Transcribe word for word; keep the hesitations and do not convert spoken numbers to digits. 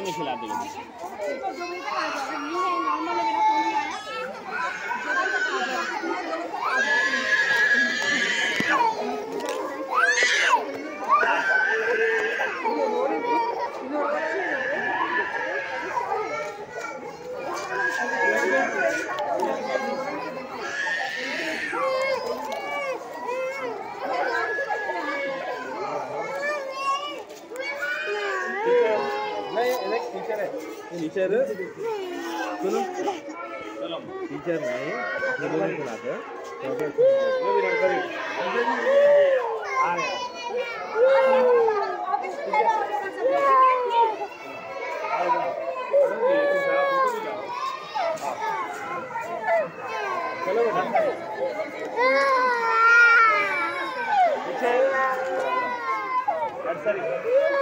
में खिला देगा। टीचर है टीचर सुनो टीचर नहीं नहीं खिलाते चलो बेटा